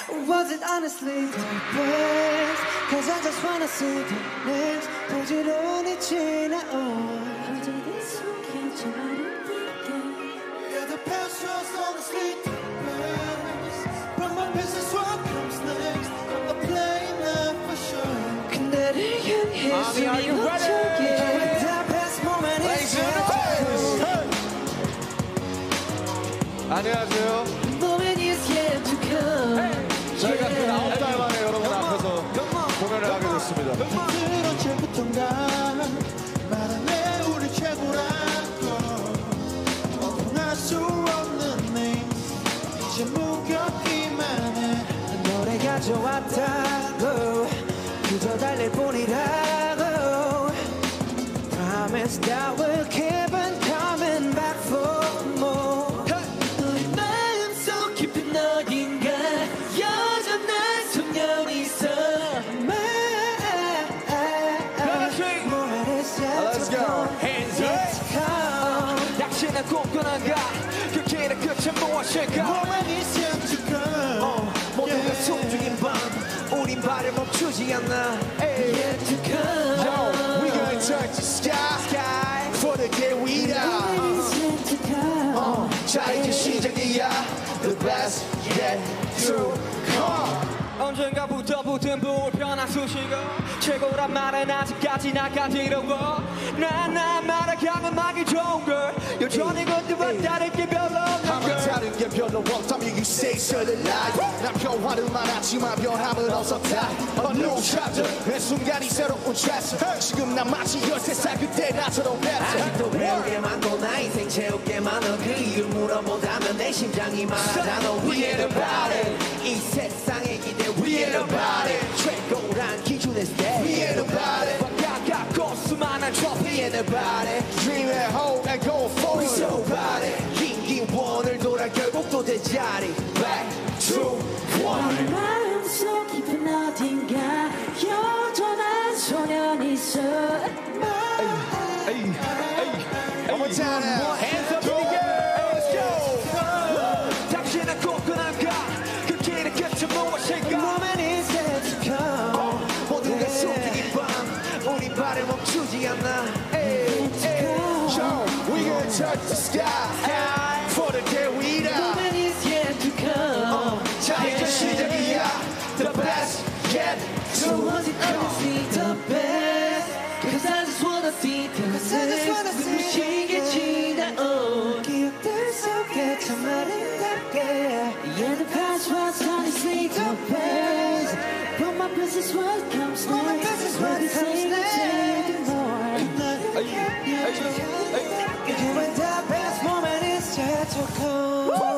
Was it honestly the best? Cause I just wanna see the next 부지런히 지나온 어제의 숨겨진 아름답게 Yeah, the past was honestly the best But my business what comes next I'm the playing up for sure 그날을 향해 숨이 멈추게 The best moment is yet to come 안녕하세요. Moment is yet to come 저희가 그 9달 만에 여러분 앞에서 공연을 하게 됐습니다. 그런 채부터인가 말하네 우리 최고라고 어통할 수 없는 내 이제 무겁기만 해 노래가 좋았다고 그저 달랠 뿐이라고 Promise that we'll keep on coming back for more 너의 마음속 깊은 어딘가 여전한 소년이 있어 Let's go. Hands up 당신은 꿈꾸는가 그 길의 끝은 무엇일까 Moment is yet to come 모두가 숨죽인 밤 우린 발을 멈추지 않아 Yet to come Yo, we gonna touch the sky for the day we die Moment is yet to come 자 이제 시작이야 The best yet to come 언젠가부터 붙은 불편한 수식어 최고란 말은 아직까지 나까지러워 난 말을 강함하기 좋은 걸 여전히 그때와 다른 게 별로 없는 걸 다른 게 별로 없다면 you say so the lie 난 변화를 말하지만 변함은 없었다 A new chapter 매 순간이 새로운 chapter 지금 난 마치 13살 그때 나처럼 아직도 배우게만 또 나 인생 채우게만 너 그 이유 물어보다면 내 심장이 말하잖아 We ain't about it 이 세상의 기대 We ain't about it 최고란 기준의 stay We ain't about it 가깝고 수많은 trophy We ain't about it Dream at home and go forward We so about it 긴 원을 돌아 결국 또 제자리 Back to one 마음속 깊은 어딘가 여전한 소년이 있어 One more time now Hands up in the air Let's go 당신은 꿈꾸는가 그 길의 끝은 무엇일까 Moment is yet to come 모두가 숨죽인 밤 우리 발을 멈추지 않아 Yo, we gonna touch the sky for the day we die Moment is yet to come 자 이제 시작이야 The best yet So to was it honestly the best Cause I just wanna see the next 눈부시게 지나온 기억들 속에 참 아름답게 Yeah the past was honestly the best But my business what comes next We'll be singing more You and the best moment is yet to come